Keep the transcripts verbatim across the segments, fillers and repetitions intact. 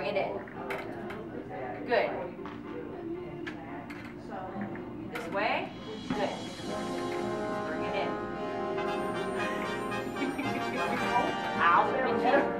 Bring it in. Good. This way. Good. Bring it in. Ow, pinch it.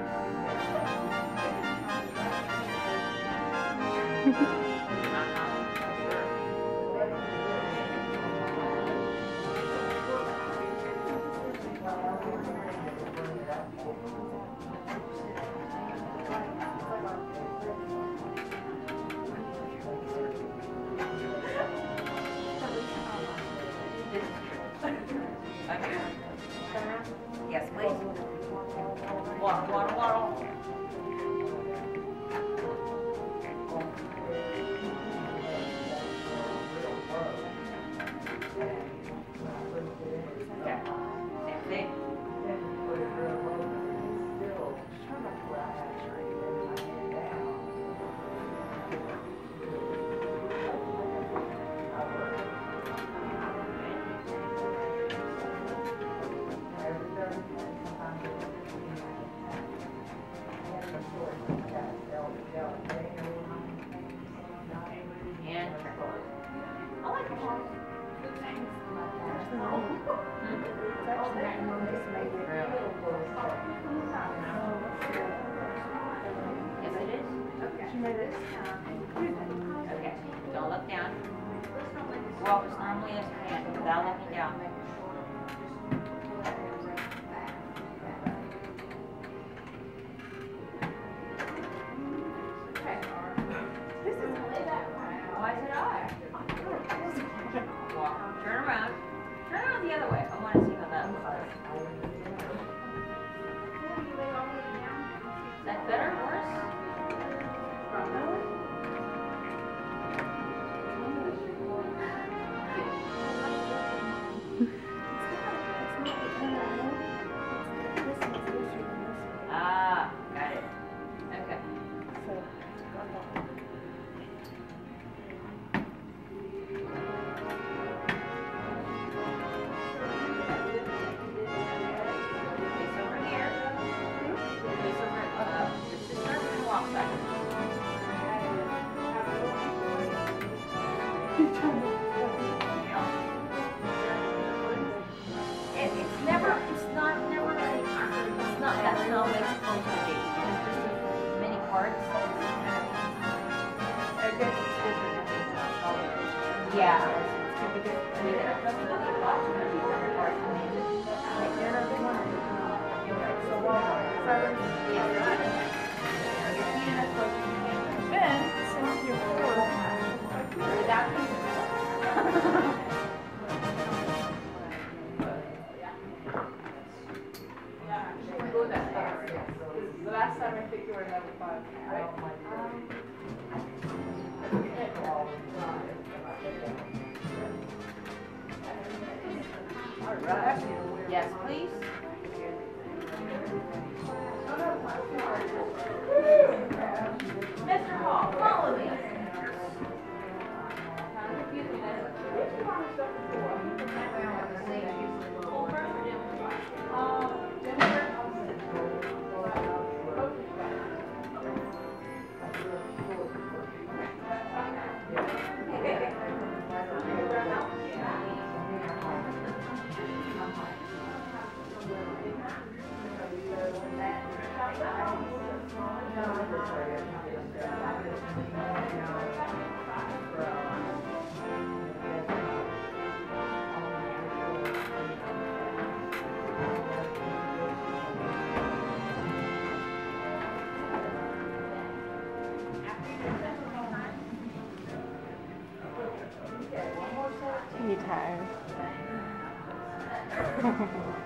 Okay. Yes, please. Water, water, water. Okay. Same thing. And I like it. Yes, it is. Okay. She made it. Okay. Don't look down. Walk as normally as you can without looking down. Why is it odd? Walk. Turn around. Turn around the other way. I want to see how that looks. Is that better or worse? Ah, got it. Okay. And it's never, it's not, never, it's not, that's not what it's supposed to be. It's just many parts. Yeah. I mean, there's definitely lots of different parts. I mean, Ben, since you're four, without pieces. the last time I think you were level five, right? All right. Yes, please. Mister Hall, follow me. You tired?